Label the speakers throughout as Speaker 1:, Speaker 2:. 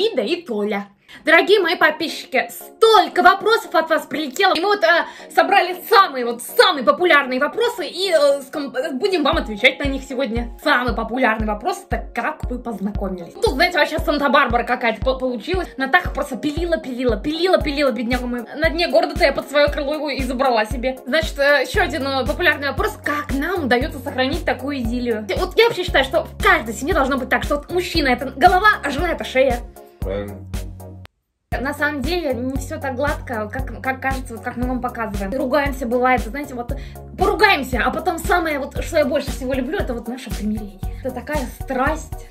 Speaker 1: Лида и Толя. Дорогие мои подписчики, столько вопросов от вас прилетело. И мы вот собрали самые популярные вопросы и будем вам отвечать на них сегодня. Самый популярный вопрос — это как вы познакомились. Тут, знаете, вообще Санта-Барбара какая-то получилась. Натаха просто пилила, бедняга мою. На дне города-то я под свое крыло его и забрала себе. Значит, еще один популярный вопрос: как нам удается сохранить такую идиллию? Вот я вообще считаю, что в каждой семье должно быть так, что вот мужчина — это голова, а жена — это шея.
Speaker 2: Правильно.
Speaker 1: На самом деле не все так гладко, как кажется, вот как мы вам показываем. Ругаемся, бывает, знаете, вот поругаемся, а потом самое, вот, что я больше всего люблю, это вот наше примирение. Это такая страсть.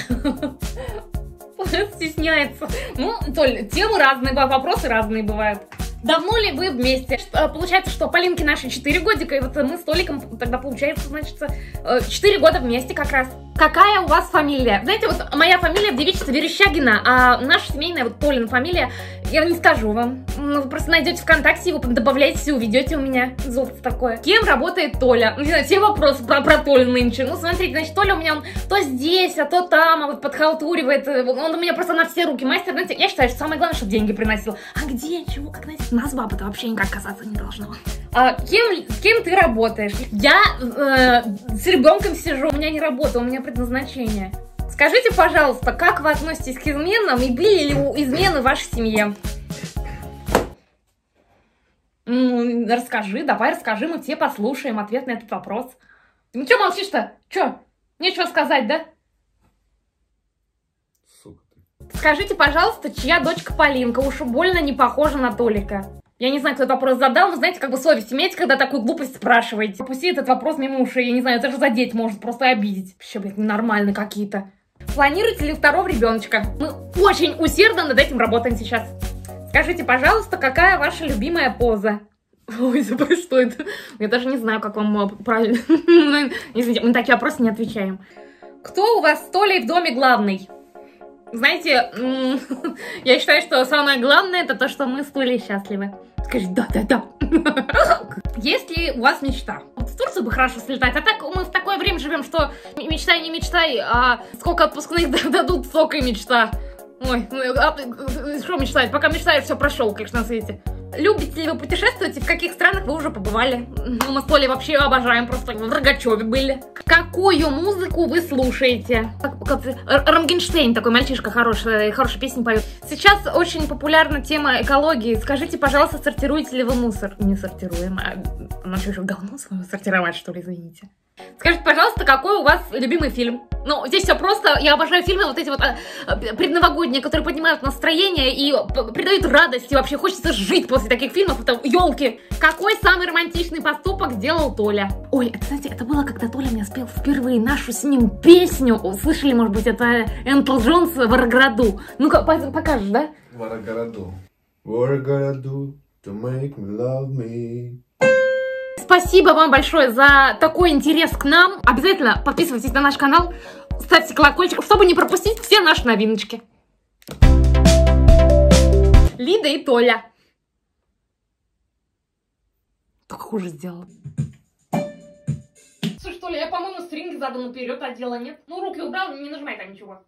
Speaker 1: Стесняется. Ну, Толь, темы разные, вопросы разные бывают. Давно ли вы вместе? Получается, что Полинке наши 4 годика, и вот мы с Толиком тогда, получается, значит, 4 года вместе как раз. Какая у вас фамилия? Знаете, вот моя фамилия в девичестве Верещагина, а наша семейная, вот Толина фамилия, я не скажу вам. Вы просто найдете ВКонтакте, его добавляете и уведете у меня. Золото такое. Кем работает Толя? Не знаю, все вопросы про Толю нынче. Ну, смотрите, значит, Толя у меня, он то здесь, а то там, а вот подхалтуривает. Он у меня просто на все руки мастер. Знаете, я считаю, что самое главное, чтобы деньги приносил. А где, чего, как, знаете, нас бабы-то вообще никак касаться не должно. Кем ты работаешь? Я с ребенком сижу, у меня не работа, у меня предназначение. Скажите, пожалуйста, как вы относитесь к изменам и были ли измены в вашей семье? Давай расскажи, мы все послушаем ответ на этот вопрос. Ну что молчишь-то? Что, нечего сказать, да?
Speaker 2: Сука ты.
Speaker 1: Скажите, пожалуйста, чья дочка Полинка? Уж больно не похожа на Толика. Я не знаю, кто этот вопрос задал, но знаете, как бы совесть имеете, когда такую глупость спрашиваете. Пропусти этот вопрос мимо ушей, я не знаю, это же задеть может, просто обидеть. Вообще, блядь, ненормальные какие-то. Планируете ли второго ребеночка? Мы очень усердно над этим работаем сейчас. Скажите, пожалуйста, какая ваша любимая поза? Ой, что это? Я даже не знаю, как вам правильно. Извините, мы на такие вопросы не отвечаем. Кто у вас с Толей в доме главный? Знаете, я считаю, что самое главное — это то, что мы с Толей счастливы. Скажи, да. Есть ли у вас мечта? Вот в Турцию бы хорошо слетать, а так мы в такое время живем, что мечтай, не мечтай, а сколько отпускных дадут, столько и мечта. Ой, что мечтать? Пока мечтаешь, все прошел, конечно, на свете. Любите ли вы путешествовать и в каких странах вы уже побывали? Ну, мы с Толей вообще обожаем, просто в Рогачеве были. Какую музыку вы слушаете? Рамгенштейн, такой мальчишка, хорошая песня поет. Сейчас очень популярна тема экологии. Скажите, пожалуйста, сортируете ли вы мусор? Не сортируем, а ну что, говно свое сортировать, что ли, извините. Скажите, пожалуйста, какой у вас любимый фильм? Ну, здесь все просто. Я обожаю фильмы вот эти вот предновогодние, которые поднимают настроение и придают радость. И вообще хочется жить после таких фильмов. Это елки. Какой самый романтичный поступок сделал Толя? Ой, это, знаете, это было, когда Толя мне спел впервые нашу с ним песню. Слышали, может быть, это Энтл Джонс в Ворограду. Ну-ка, покажешь, да?
Speaker 2: Ворограду. Ворограду, to make me love me.
Speaker 1: Спасибо вам большое за такой интерес к нам. Обязательно подписывайтесь на наш канал, ставьте колокольчик, чтобы не пропустить все наши новиночки. Лида и Толя. Только хуже сделала. Слушай, Толя, я, по-моему, стринги задом наперед одела, нет? Ну, руки убрал, не нажимай там ничего.